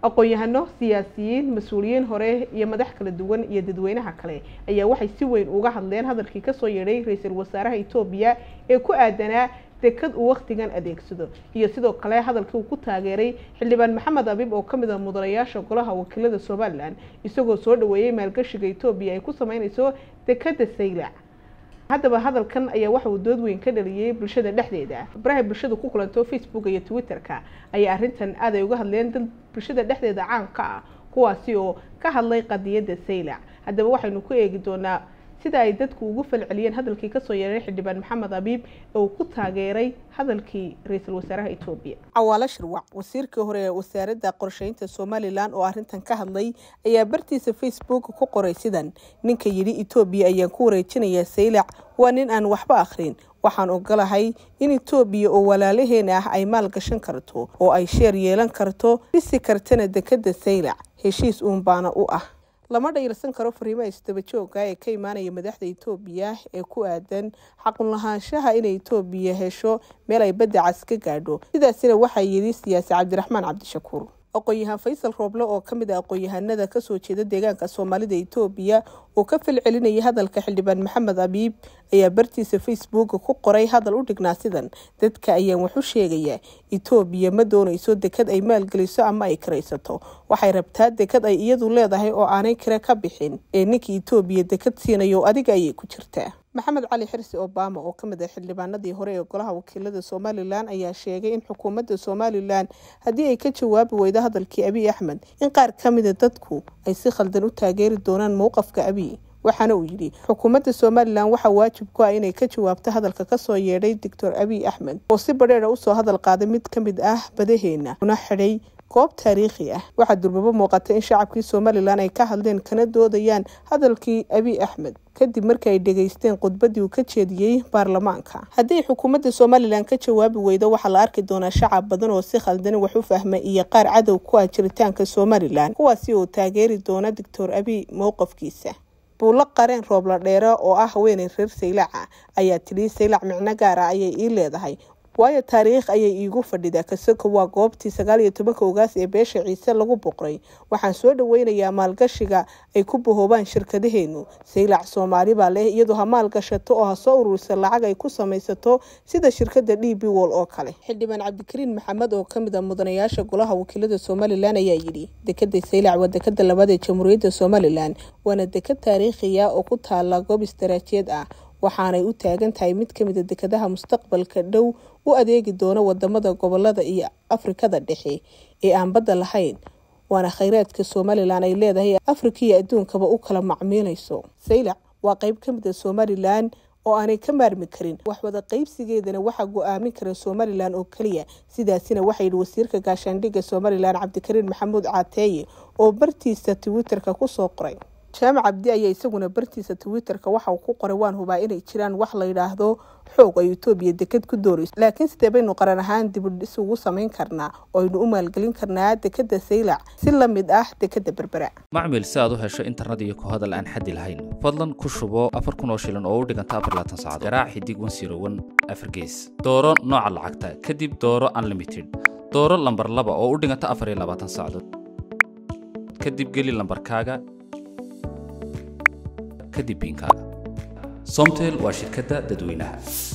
aqoon-yahano siyaasiyiin mas'uuliyiin hore iyo madax kala duwan iyo dadweynaha kale ayaa waxay si weyn uga hadleen hadalkii ka soo yeedhay ra'iisul wasaaraha Itoobiya ee ku aadanaa dekad uu waqtigan adeegsado iyo sidoo kale hadalkii uu ku taageeray xildhibaan Maxamed Abiib oo kamid ah mudanayaasha golaha wakiilada Soomaaliland isagoo soo dhaweeyay maalgashiga Itoobiya ay ku sameynayso dekada Saylac. haddaba hadalkan ayaa waxa uu dood weyn ka dhaliyay bulshada dhexdeeda. baraha bulshada ku kulanto Facebook iyo Twitter-ka ayaa arrintan aad ay uga hadleen dad bulshada dhexdeeda caan ka ah kuwaasi oo ka hadlay qadiyada Saylac. haddaba waxaynu ku eegi doonaa sida ay dadku ugu falceliyeen hadalkii ka soo yeeray xildhibaan Maxamed Abiib oo ku taageeray hadalkii ra'iisul wasaaraha Itoobiya. Cawaale Shirwac, wasiirkii hore ee wasaaradda qorsheynta Soomaaliland oo arrintan ka hadlay ayaa bartiisa Facebook ku qoray sidan: ninka yiri Itoobiya ayaan ku wareejinayaa Saylac waa nin aan waxba akhrin. waxaan ogolahay in Itoobiya oo walaalaheena ah ay maal gashan karto oo ay share yeelan karto dhisi kartana dekada Saylac. heshiis baana u ah. lama dhayirsan karo fariimaha isdaba joogga ee ka imaanaya madaxda Itoobiya ee ku aadan xaqun lahaanshaha in Itoobiya hesho meel ay badda cas ka gaadho. sidaasina waxa yiri siyaasi Cabdiraxmaan Cabdishakuur. aqoon-yahan Faysal Rooble oo kamid ah aqoon-yahanada ka soo jeeda deegaanka Soomaalida Itoobiya oo ka falcelinaya hadalka xildhibaan Maxamed Abiib ayaa bartiisa Facebook ku qoray hadal u dhignaa sidan: dadka ayaan wax u sheegaya Itoobiya ma doonayso dekad ay maalgeliso ama ay kiraysato. waxay rabtaa dekad ay iyadu leedahay oo aanay kira ka bixin ee ninkii Itoobiya dekad siinayo adiga ayay ku jirtaa. Maxamed Cali Xirsi Obama oo kamid ah xildhibaanadii hore ee golaha wakiilada Soomaaliland ayaa sheegay in xukuumadda Soomaaliland haddii ay ka jawaabi weydo hadalkii Abiy Ahmed in qaar kamid ah dadku ay si khaldan u taageeri doonaan mowqifka Abiy. waxaana uu yiri xukuumadda Soomaaliland waxa waajib ku ah inay ka jawaabto hadalka ka soo yeedhay Dr. Abiy Ahmed oo si badheer u soo hadal qaaday mid kamid ah badaheena una xidhay goob taariikhi ah. waxaa durbaba muuqata in shacabkii Soomaaliland ay ka hadleen kana doodayaan hadalkii Abiy Ahmed kadib markii ay dhageysteen khudbadii uu ka jeediyay baarlamaanka. haddii xukuumadda Soomaaliland ka jawaabi weydo waxa la arki doonaa shacab badan oo si khaldan wax u fahmay iyo qaar cadow ku ah jiritaanka Soomaaliland kuwaasi oo taageeri doona Dr. Abiy mowqifkiisa. buulo qareen Rooble Dheere oo ah haweeney reer Saylac ayaa tiri Saylac micno gaar ah ayay ii leedahay waayo taariikh ayay iigu fadhidaa kasoo waa goobtii 19 Ogaas ee beesha Ciise lagu boqray. waxaan soo dhaweynayaa maalgashiga ay ku bohoobaan shirkadaheenu. Saylac Soomaali baa leh iyadoo ha maalgashato oo ha soo ururisa lacag ay ku samaysato sida shirkadda DP World oo kale. xildhibaan Cabdikariin Maxamed oo kamid ah mudanayaasha golaha wakiilada Soomaaliland ayaa yiri dekada Saylac waa dekada labaad ee Jamhuuriyadda Soomaaliland waana dekad taariikhi ah oo ku taala goob istaraatiiji ah waxaanay u taagan tahay mid kamid ah dekadaha mustaqbalka dhow u adeegi doona wadamada gobolada iyo Afrikada dhexe ee aan badda lahayn waana kheyraadka Soomaaliland ay leedahay Afrika iyo adduunkaba u kala macmiinayso. Saylac waa qayb kamid ah Soomaaliland oo aanay ka maarmi karin wax wada qaybsigeedana waxa go'aamin kara Soomaaliland oo kaliya. sidaasina waxay wasiirka gaashaandhigga Soomaaliland Cabdikariin Maxamuud Caateeye oo bartiisa Twitter-ka ku soo qoray. Jaamac Cabdi ayaa isaguna bartiisa Twitter-ka waxa uu ku qoray waan hubaa inay jiraan wax la yiraahdo xoog ay Itoobiya dekad ku doonayso laakiin sidee baynu qaran ahaan dib u dhis ugu sameyn karnaa oo aynu u maalgelin karnaa dekada Saylac si la mid ah dekada Berbera. macmiil si aad u hesho internet iyo ku hadal aan xad lahayn fadlan ku shubo 4,000 shilin oo u dhiganta 24 saacadood. garaac xidig 101 afar gees dooro nooca lacagta kadib dooro unlimited dooro lambar 2 oo u dhiganta 24 saacadood kadib geli lambarkaaga kadib biinkaaga. Somtel waa shirkadda dadweynaha.